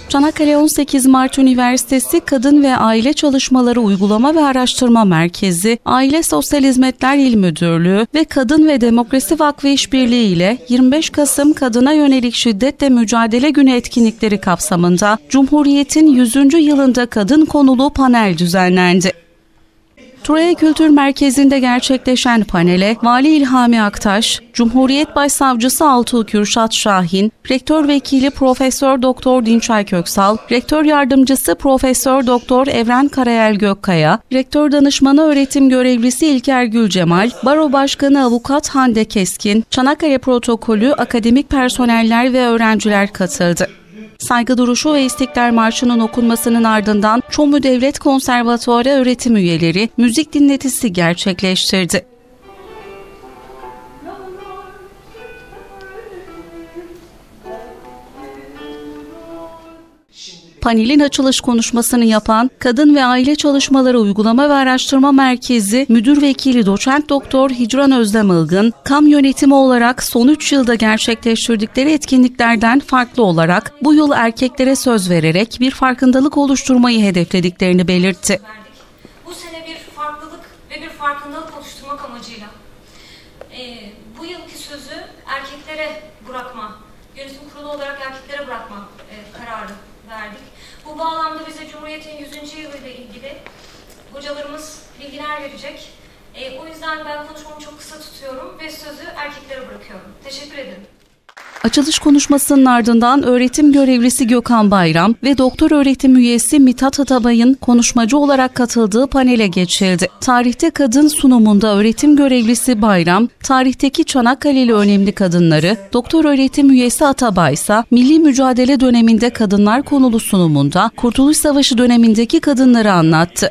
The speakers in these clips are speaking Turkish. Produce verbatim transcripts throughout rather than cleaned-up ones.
Çanakkale on sekiz Mart Üniversitesi Kadın ve Aile Çalışmaları Uygulama ve Araştırma Merkezi, Aile Sosyal Hizmetler İl Müdürlüğü ve Kadın ve Demokrasi Vakfı İşbirliği ile yirmi beş Kasım Kadına Yönelik Şiddetle Mücadele Günü etkinlikleri kapsamında Cumhuriyet'in yüzüncü yılında kadın konulu panel düzenlendi. Turaya Kültür Merkezi'nde gerçekleşen panele Vali İlhami Aktaş, Cumhuriyet Başsavcısı Altuğ Kürşat Şahin, Rektör Vekili Profesör Doktor Dinçay Köksal, Rektör Yardımcısı Profesör Doktor Evren Karayel Gökkaya, Rektör Danışmanı Öğretim Görevlisi İlker Gülcemal, Baro Başkanı Avukat Hande Keskin, Çanakkale Protokolü, akademik personeller ve öğrenciler katıldı. Saygı duruşu ve İstiklal Marşı'nın okunmasının ardından Çomu Devlet Konservatuarı öğretim üyeleri müzik dinletisi gerçekleştirdi. Panelin açılış konuşmasını yapan Kadın ve Aile Çalışmaları Uygulama ve Araştırma Merkezi Müdür Vekili Doçent Doktor Hicran Özlem Ilgın, kamu yönetimi olarak son üç yılda gerçekleştirdikleri etkinliklerden farklı olarak bu yıl erkeklere söz vererek bir farkındalık oluşturmayı hedeflediklerini belirtti. Bu sene bir farklılık ve bir farkındalık oluşturmak amacıyla e, bu yılki sözü erkeklere bırakma, yönetim kurulu olarak erkeklere bırakma e, kararı verdik. Bu bağlamda bize Cumhuriyet'in yüzüncü yılı ile ilgili hocalarımız bilgiler verecek. E, o yüzden ben konuşmamı çok kısa tutuyorum ve sözü erkeklere bırakıyorum. Teşekkür ederim. Açılış konuşmasının ardından öğretim görevlisi Gökhan Bayram ve doktor öğretim üyesi Mithat Atabay'ın konuşmacı olarak katıldığı panele geçildi. Tarihte Kadın sunumunda öğretim görevlisi Bayram, tarihteki Çanakkale'li önemli kadınları, doktor öğretim üyesi Atabay ise milli mücadele döneminde kadınlar konulu sunumunda Kurtuluş Savaşı dönemindeki kadınları anlattı.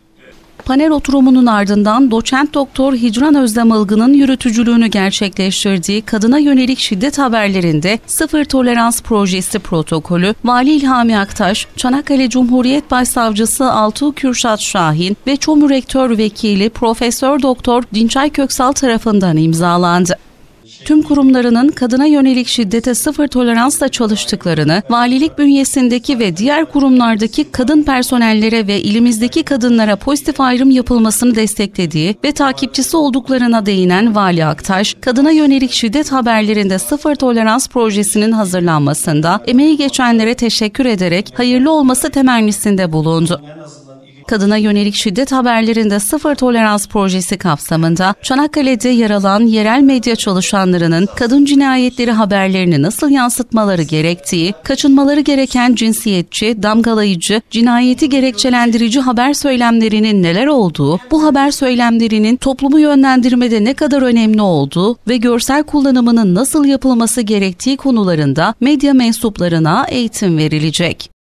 Panel oturumunun ardından Doçent Doktor Hicran Özlem Ilgın'ın yürütücülüğünü gerçekleştirdiği kadına yönelik şiddet haberlerinde Sıfır Tolerans Projesi protokolü, Vali İlhami Aktaş, Çanakkale Cumhuriyet Başsavcısı Altuğ Kürşat Şahin ve Çomu Rektör Vekili Profesör Doktor Dinçay Köksal tarafından imzalandı. Tüm kurumlarının kadına yönelik şiddete sıfır toleransla çalıştıklarını, valilik bünyesindeki ve diğer kurumlardaki kadın personellere ve ilimizdeki kadınlara pozitif ayrım yapılmasını desteklediği ve takipçisi olduklarına değinen Vali Aktaş, kadına yönelik şiddet haberlerinde sıfır tolerans projesinin hazırlanmasında emeği geçenlere teşekkür ederek hayırlı olması temennisinde bulundu. Kadına yönelik şiddet haberlerinde sıfır tolerans projesi kapsamında Çanakkale'de yer alan yerel medya çalışanlarının kadın cinayetleri haberlerini nasıl yansıtmaları gerektiği, kaçınmaları gereken cinsiyetçi, damgalayıcı, cinayeti gerekçelendirici haber söylemlerinin neler olduğu, bu haber söylemlerinin toplumu yönlendirmede ne kadar önemli olduğu ve görsel kullanımının nasıl yapılması gerektiği konularında medya mensuplarına eğitim verilecek.